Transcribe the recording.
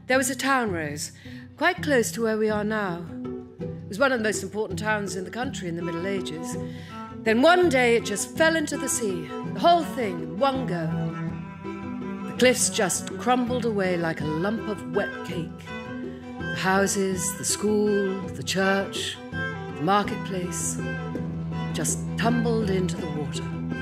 There was a town, Rose, quite close to where we are now. It was one of the most important towns in the country in the Middle Ages. Then one day it just fell into the sea, the whole thing, in one go. The cliffs just crumbled away like a lump of wet cake. The houses, the school, the church, the marketplace just tumbled into the water.